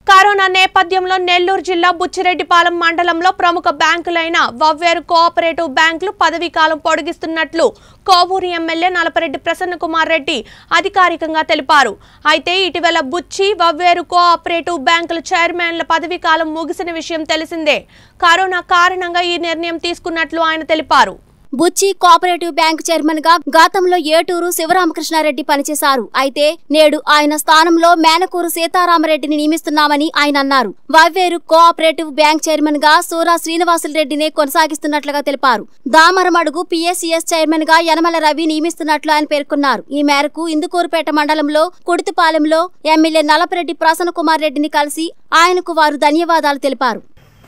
Corona నేపథ్యంలో నెల్లూరు జిల్లా బుచ్చిరెడ్డిపాలెం మండలంలో ప్రముఖ బ్యాంకులైన వవ్వేరు కోఆపరేటివ్ బ్యాంకులు పదవీకాలం పొడిగిస్తున్నట్లు కోవూరు ఎమ్మెల్యే నలపరెడ్డి ప్రసన్నకుమార్ రెడ్డి అధికారికంగా తెలిపారు. అయితే ఇటీవల బుచ్చి వవ్వేరు కోఆపరేటివ్ బ్యాంకుల చైర్మన్ల పదవీకాలం ముగిసిన విషయం తెలిసిందే. కరోనా కారణంగా ఈ నిర్ణయం తీసుకున్నట్లు ఆయన తెలిపారు. బుచ్చి కోఆపరేటివ్ బ్యాంక్ చైర్మన్ గా గతంలో ఏటూరు శివరామకృష్ణారెడ్డి పనిచేశారు. అయితే నేడు ఆయన స్థానంలో మేనకూరు సీతారామరెడ్డిని నియమిస్తున్నామని ఆయన అన్నారు. వవ్వేరు కోఆపరేటివ్ బ్యాంక్ చైర్మన్ గా సూరా శ్రీనివాసులరెడ్డినే కొనసాగిస్తున్నట్లుగా తెలిపారు. దామరమడుగు పిఎస్సిఎస్ చైర్మన్ గా యనమల రవి నియమిస్తున్నట్లు ఆయన పేర్కొన్నారు. ఈ మేరకు ఇందుకూరుపేట మండలంలో కుడితిపాలెంలో ఎమ్మెల్యే నలపరెడ్డి ప్రసన్నకుమార్ రెడ్డిని కలిసి ఆయనకు వారు ధన్యవాదాలు తెలిపారు.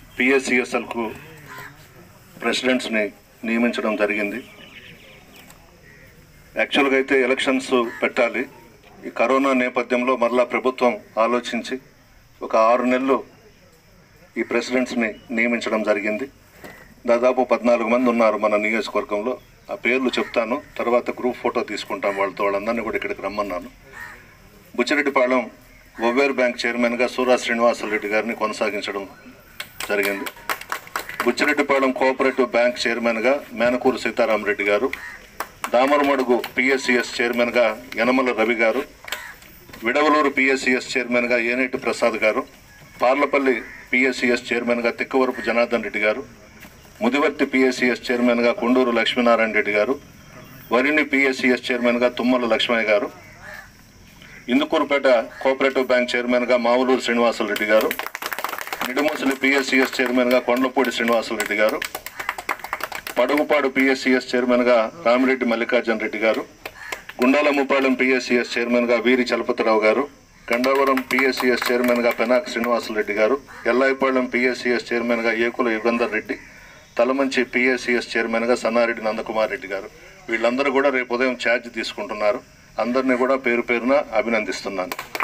నియమించడం జరిగింది. యాక్చువల్గా అయితే ఎలక్షన్స్ పెట్టాలి. ఈ కరోనా నేపథ్యంలో మరలా ప్రభుత్వం ఆలోచించి ఒక 6 నెలలు ఈ ప్రెసిడెంట్స్ని నియమించడం జరిగింది. దాదాపు 14 మంది ఉన్నారు మన నియోజకవర్గంలో. ఆ పేర్లు చెప్తాను, తర్వాత గ్రూప్ ఫోటో తీసుకుంటాం వాళ్ళందరినీ కూడా ఇక్కడికి రమ్మన్నాను. బుచ్చిరెడ్డిపాలెం వవ్వేరు బ్యాంక్ చైర్మన్గా సూరా శ్రీనివాసులరెడ్డి గారిని కొనసాగించడం జరిగింది. బుచ్చిరెడ్డిపాలెం కోఆపరేటివ్ బ్యాంక్ చైర్మన్గా మేనకూరు సీతారామరెడ్డి గారు, దామరమడుగు పిఎస్సిఎస్ చైర్మన్గా యనమల రవి గారు, విడవలూరు పిఎస్సిఎస్ చైర్మన్గా ఏనేటి ప్రసాద్ గారు, పార్లపల్లి పిఎస్సిఎస్ చైర్మన్గా తిక్కవరపు జనార్దన్ రెడ్డి గారు, ముదివర్తి పిఎస్సిఎస్ చైర్మన్గా కొండూరు లక్ష్మీనారాయణ రెడ్డి గారు, వరిని పిఎస్సిఎస్ చైర్మన్గా తుమ్మల లక్ష్మయ్య గారు, ఇందుకూరుపేట కోఆపరేటివ్ బ్యాంక్ చైర్మన్గా మావులూరు శ్రీనివాసులరెడ్డి గారు, నిడుమూసలి పిఎస్సిఎస్ చైర్మన్గా కొండలపూడి శ్రీనివాసులరెడ్డి గారు, పడుగుపాడు పిఎస్సిఎస్ చైర్మన్గా రామిరెడ్డి మల్లికార్జున రెడ్డి గారు, గుండాలమ్మపాలెం పిఎస్సిఎస్ చైర్మన్గా వీరి చలపతిరావు గారు, గండావరం పిఎస్సిఎస్ చైర్మన్గా పెనాక్ శ్రీనివాసులరెడ్డి గారు, ఎల్లాయిపాలెం పిఎస్సిఎస్ చైర్మన్గా ఏకుల యుగంధర్ రెడ్డి, తలమంచి పిఎస్సిఎస్ చైర్మన్గా సన్నారెడ్డి నందకుమార్ రెడ్డి గారు. వీళ్ళందరూ కూడా రేపు ఉదయం ఛార్జ్ తీసుకుంటున్నారు. అందరినీ కూడా పేరు పేరున అభినందిస్తున్నాను.